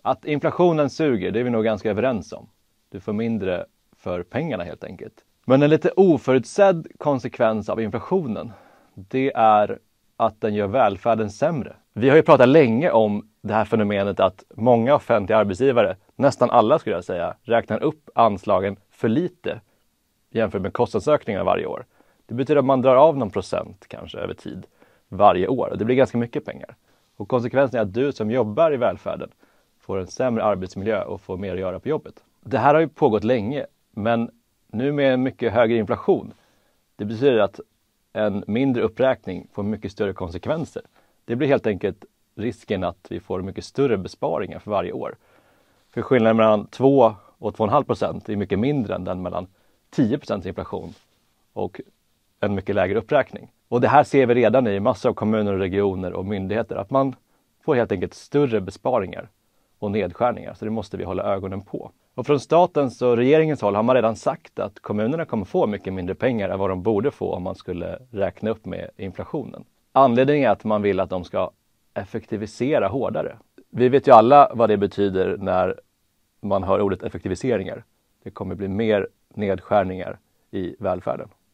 Att inflationen suger, det är vi nog ganska överens om. Du får mindre för pengarna helt enkelt. Men en lite oförutsedd konsekvens av inflationen, det är att den gör välfärden sämre. Vi har ju pratat länge om det här fenomenet att många offentliga arbetsgivare, nästan alla skulle jag säga, räknar upp anslagen för lite jämfört med kostnadsökningar varje år. Det betyder att man drar av någon procent kanske över tid varje år. Och det blir ganska mycket pengar. Och konsekvensen är att du som jobbar i välfärden får en sämre arbetsmiljö och får mer att göra på jobbet. Det här har ju pågått länge, men nu med en mycket högre inflation. Det betyder att en mindre uppräkning får mycket större konsekvenser. Det blir helt enkelt risken att vi får mycket större besparingar för varje år. För skillnaden mellan 2 och 2,5% är mycket mindre än den mellan 10% inflation och en mycket lägre uppräkning. Och det här ser vi redan i massor av kommuner och regioner och myndigheter, att man får helt enkelt större besparingar och nedskärningar. Så det måste vi hålla ögonen på. Och från statens och regeringens håll har man redan sagt att kommunerna kommer få mycket mindre pengar än vad de borde få om man skulle räkna upp med inflationen. Anledningen är att man vill att de ska effektivisera hårdare. Vi vet ju alla vad det betyder när man hör ordet effektiviseringar. Det kommer bli mer nedskärningar i välfärden.